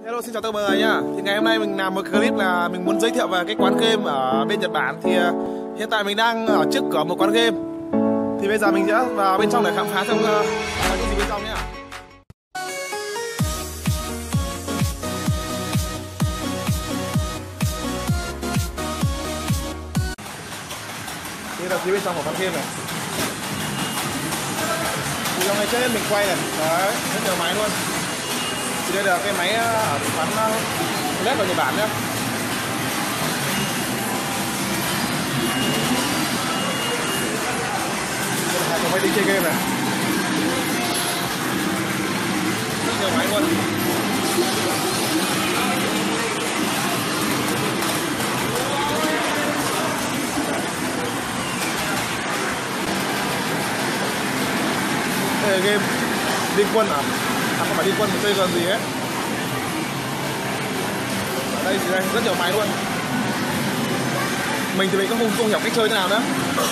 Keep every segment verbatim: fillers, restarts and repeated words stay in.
Hello, xin chào tất cả mọi người nhá. Thì ngày hôm nay mình làm một clip là mình muốn giới thiệu về cái quán game ở bên Nhật Bản. Thì uh, hiện tại mình đang ở trước cửa một quán game. Thì bây giờ mình sẽ vào bên trong để khám phá xem uh, những gì bên trong nhá. Đây là phía bên trong của quán game này. Thì trong này trên mình quay này, đấy, rất nhiều máy luôn. Thì đây là cái máy ở quán led của Nhật Bản nhé. Đây là hai máy đi chơi game này. Rất nhiều máy luôn. Đây là game Liên Quân à? À, không phải Liên Quân mà chơi còn gì hết. Ở đây thì đây rất nhiều máy luôn. Mình thì mình cũng không, không hiểu cách chơi thế nào nữa.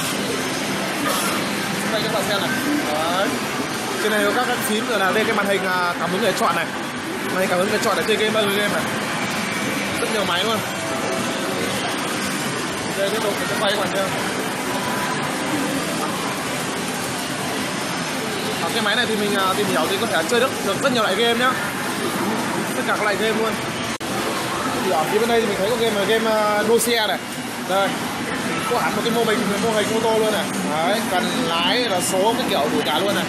Đây các bạn xem này. Đấy. Trên này có các các phím rồi là đây cái màn hình cảm ứng để chọn này. Màn hình cảm ứng để chọn để chơi game bao nhiêu game này. Rất nhiều máy luôn. Đây tiếp tục mình sẽ quay các bạn xem. Ở cái máy này thì mình tìm hiểu thì có thể chơi được, được rất nhiều loại game nhá, tất cả các loại game luôn. Thì ở phía bên đây thì mình thấy có game là game đua xe này, đây có hẳn một cái mô hình mô hình ô tô luôn này, đấy, cần lái là số cái kiểu đủ cả luôn này,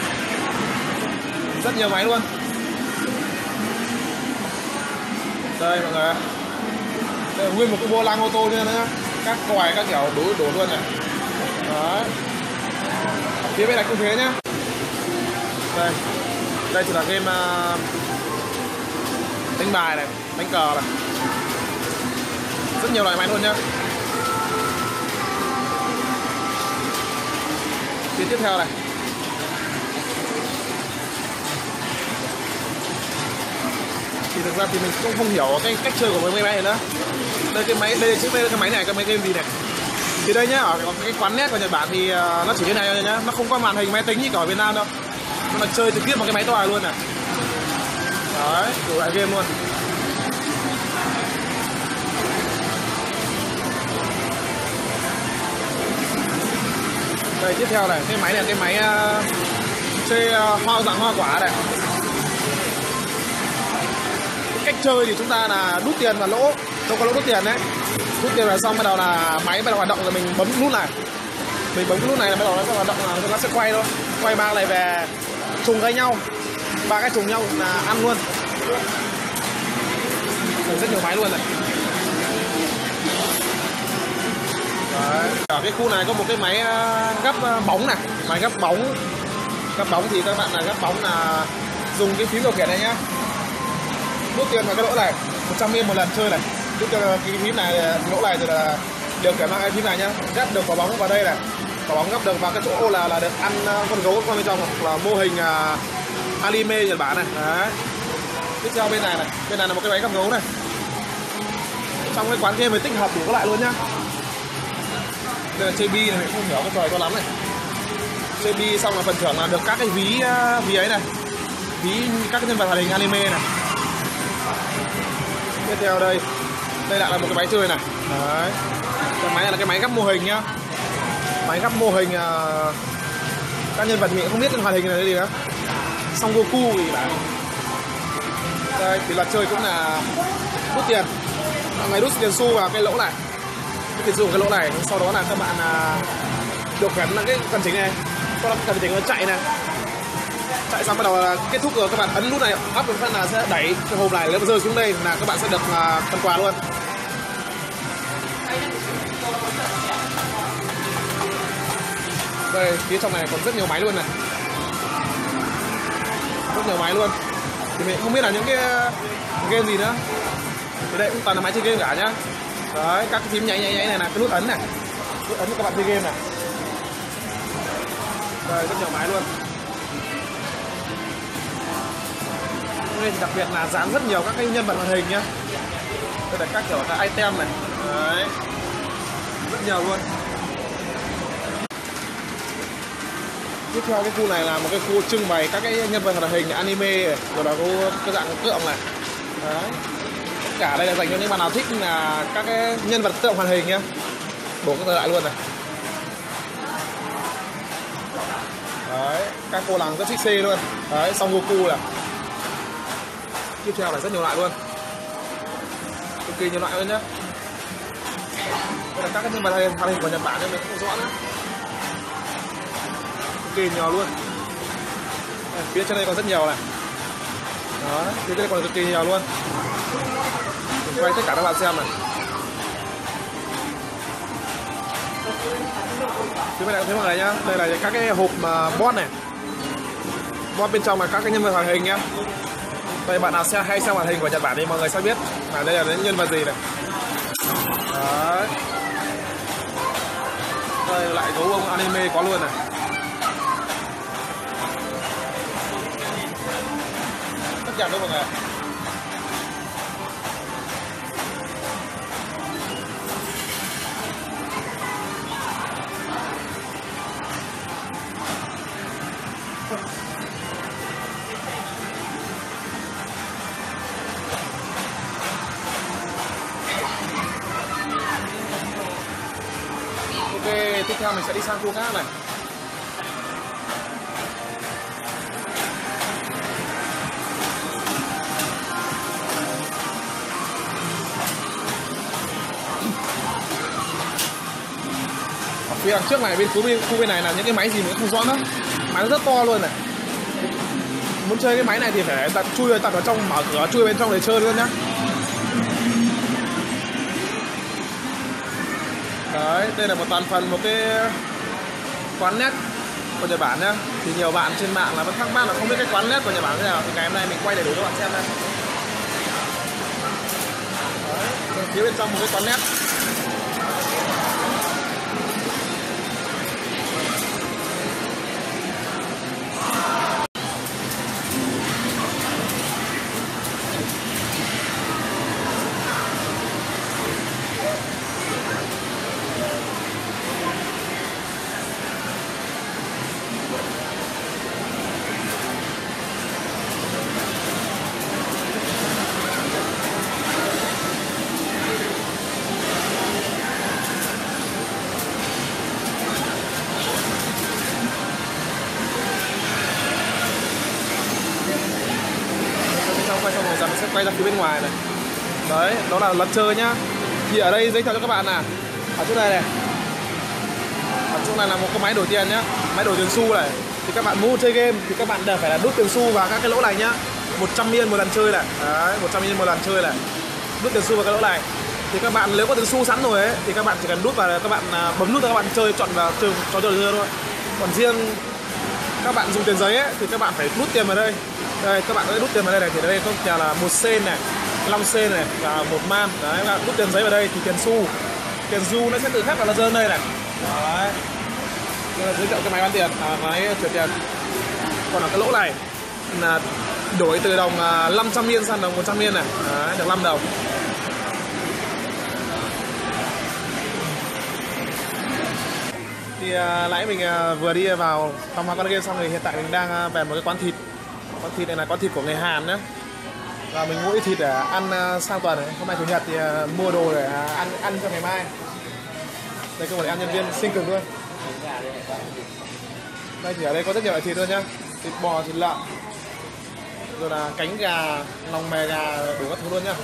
rất nhiều máy luôn. Đây mọi người, đây là nguyên một cái vô lăng ô tô nữa nữa, các còi các kiểu đủ đủ luôn này, đấy. Ở phía bên này cũng thế nhá. Đây, đây chỉ là game uh, đánh bài này, đánh cờ này, rất nhiều loại máy luôn nhá. Phía tiếp theo này, thì thực ra thì mình cũng không hiểu cái cách chơi của mấy máy này nữa. Đây cái máy, đây trước đây là cái máy này, cái máy game gì này? Thì đây nhá, ở cái quán net của Nhật Bản thì uh, nó chỉ như này thôi nhá, nó không có màn hình máy tính như cả ở Việt Nam đâu. Nó chơi trực tiếp bằng cái máy to luôn này. Đấy, đủ loại game luôn. Đây tiếp theo này, cái máy này cái máy uh, chơi uh, hoa dạng hoa quả này. Cái cách chơi thì chúng ta là đút tiền và lỗ, không có lỗ đút tiền đấy. Đút tiền là xong bắt đầu là máy bắt đầu hoạt động rồi mình bấm nút này. Mình bấm nút này là bắt đầu nó sẽ hoạt động là nó sẽ quay thôi. Quay ba này về trùng gây nhau, ba cái trùng nhau là ăn luôn. Rồi rất nhiều máy luôn này. Đấy. Ở cái khu này có một cái máy gấp bóng này, máy gấp bóng. Gấp bóng thì các bạn là gấp bóng là dùng cái phím điều khiển này nhá. Rút tiền vào cái lỗ này, một trăm yên một lần chơi này. Rút tiền cái phím này, lỗ này rồi là điều khiển bằng cái phím này nhá. Gấp được quả bóng vào đây này. Quả bóng gấp được vào cái chỗ là là được ăn con gấu con bên trong, hoặc là mô hình uh, anime Nhật Bản này. Đấy. Tiếp theo bên này này, bên này là một cái máy gấp gấu này. Trong cái quán game thì tích hợp đủ các loại luôn nhá. Đây là chơi bi này, mình không hiểu cái trò cho lắm này. Chơi bi xong là phần thưởng là được các cái ví uh, ví ấy này, ví các cái nhân vật hoạt hình anime này. Tiếp theo đây, đây lại là một cái máy chơi này. Đấy. Cái máy này là cái máy gấp mô hình nhá. Máy gấp mô hình uh, các nhân vật mình không biết cái hoạt hình này là gì nữa. Xong Goku thì là đây thì là chơi cũng là rút tiền, mọi người rút tiền xu vào cái lỗ này, rút tiền xu vào cái lỗ này, sau đó là các bạn uh, điều khiển là cái cần chính này, sau đó cần chính nó chạy này, chạy xong bắt đầu là kết thúc rồi các bạn ấn nút này áp một phát là sẽ đẩy cái hộp này, nếu mà rơi xuống đây là các bạn sẽ được uh, phần quà luôn. Đây, phía trong này còn rất nhiều máy luôn này. Rất nhiều máy luôn. Thì mình không biết là những cái game gì nữa. Thì đây cũng toàn là máy chơi game cả nhá. Đấy, các cái phím nháy nháy nháy này là cái nút ấn này. Nút ấn của các bạn chơi game này. Đây, rất nhiều máy luôn. Đây thì đặc biệt là dán rất nhiều các cái nhân vật hoạt hình nhá. Đây là các kiểu các item này. Đấy. Rất nhiều luôn. Tiếp theo cái khu này là một cái khu trưng bày các cái nhân vật hoạt hình anime, rồi là có cái dạng tượng này, Đấy. Tất cả đây là dành cho những bạn nào thích là các cái nhân vật tự động hoàn hình nhá. Bổ các thời đại luôn này. Đấy, các cô nàng rất sexy luôn. Đấy, Son Goku này. Tiếp theo là rất nhiều loại luôn. Cực kỳ nhiều loại luôn nhá. Đây là các cái nhân vật hoạt hình của Nhật Bản nên mình không rõ nữa. Cực kỳ nhiều luôn. Đây, phía trên đây còn rất nhiều này. Đó, phía trên đây còn cực kỳ nhiều luôn. Mình quay tất cả các bạn xem này. Phía bên này thấy mọi người nhá, đây là các cái hộp mà boss này. Boss bên trong là các cái nhân vật hoạt hình nhá. Đây bạn nào xem hay xem hoạt hình của Nhật Bản thì mọi người sẽ biết là đây là những nhân vật gì này. Đấy. Đây lại gấu ông anime có luôn này. Tất cả luôn mọi người. Ok, tiếp theo mình sẽ đi sang khu khác này. Ở phía đằng trước này, bên khu bên, khu bên này là những cái máy gì mình cũng không rõ nữa. Máy nó rất to luôn này. Muốn chơi cái máy này thì phải đặt chui tạt vào trong, mở cửa chui bên trong để chơi luôn nhá. Đấy, đây là một toàn phần một cái quán nét của Nhật Bản nhá. Thì nhiều bạn trên mạng là vẫn thắc mắc là không biết cái quán nét của Nhật Bản thế nào. Thì ngày hôm nay mình quay đầy đủ cho bạn xem đây. Đấy, phía bên trong một cái quán nét. Quay xong rồi mình sẽ quay ra phía bên ngoài này. Đấy, đó là luật chơi nhá. Thì ở đây giới thiệu cho các bạn là ở chỗ này này, ở chỗ này là một cái máy đổi tiền nhá, máy đổi tiền xu này. Thì các bạn muốn chơi game thì các bạn đều phải là đút tiền xu vào các cái lỗ này nhá. một trăm yên một lần chơi này. Đấy, một trăm yên một lần chơi này. Đút tiền xu vào cái lỗ này. Thì các bạn nếu có tiền xu sẵn rồi ấy thì các bạn chỉ cần đút vào, các bạn bấm nút và các bạn chơi, chọn vào chơi trò chơi thôi. Còn riêng các bạn dùng tiền giấy ấy thì các bạn phải đút tiền vào đây. Đây, các bạn có thể đút tiền vào đây này, thì đây có nhà là một sen này, năm sen này và một man. Đấy, các bạn đút tiền giấy vào đây thì tiền xu, tiền xu nó sẽ tự khắc vào nó rơi đây này. Đấy, đây là giới thiệu cái máy bán tiền, à, máy chuyển tiền. Còn ở cái lỗ này là đổi từ đồng năm trăm yên sang đồng một trăm yên này. Đấy, được năm đồng. Thì à, nãy mình à, vừa đi vào thăm hoa quán game xong rồi hiện tại mình đang à, về một cái quán thịt. Quán thịt này là quán thịt của người Hàn nhé. Và mình mua ít thịt để ăn uh, sang tuần này. Hôm nay chủ nhật thì uh, mua đồ để uh, ăn ăn cho ngày mai. Đây không phải ăn nhân viên xinh cực luôn. Đây thì ở đây có rất nhiều loại thịt luôn nhá. Thịt bò, thịt lợn, rồi là cánh gà, lòng mè gà, đủ các thứ luôn nhá.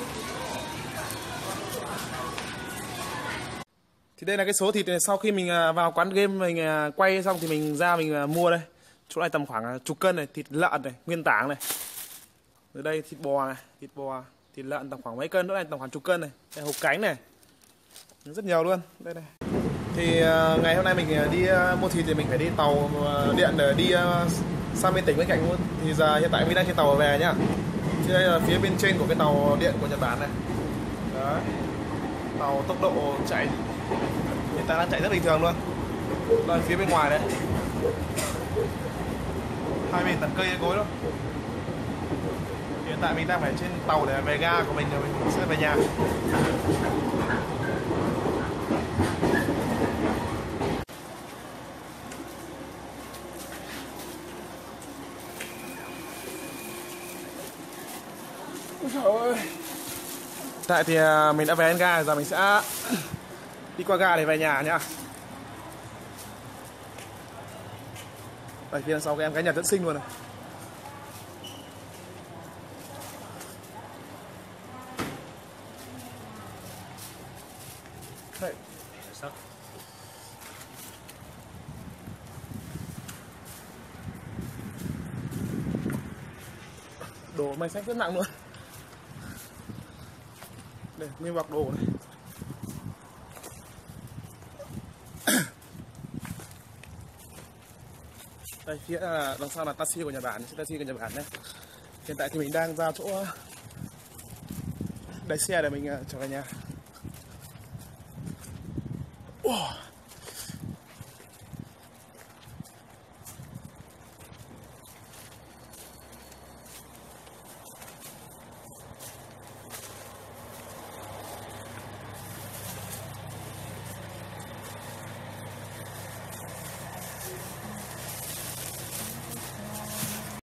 Thì đây là cái số thịt này, sau khi mình uh, vào quán game mình uh, quay xong thì mình ra mình uh, mua đây. Chỗ này tầm khoảng chục cân này, thịt lợn này, nguyên tảng này. Ở đây thịt bò này, thịt bò, thịt lợn tầm khoảng mấy cân, chỗ này tầm khoảng chục cân này. Đây hộp cánh này. Rất nhiều luôn. Đây này. Thì uh, ngày hôm nay mình đi uh, mua thịt thì mình phải đi tàu uh, điện để đi uh, sang bên tỉnh bên cạnh luôn. Thì giờ hiện tại mình đang trên tàu về nhá. Thì đây là phía bên trên của cái tàu điện của Nhật Bản này. Đấy. Tàu tốc độ chạy hiện tại đang chạy rất bình thường luôn. Đây phía bên ngoài đấy. Hai bên tận cây cối đó. Hiện tại mình đang phải trên tàu để về ga của mình rồi mình sẽ về nhà. Trời ơi. Tại thì mình đã về đến ga, giờ mình sẽ đi qua ga để về nhà nhá. Đây phía sau các em cái nhà dẫn sinh luôn này. Đây. Đồ may sách rất nặng luôn. Đây, nguyên bọc đồ này. Đây, phía đằng sau là taxi của Nhật Bản, chiếc taxi của Nhật Bản đấy. Hiện tại thì mình đang ra chỗ đẩy xe để mình trở về nhà. Wow.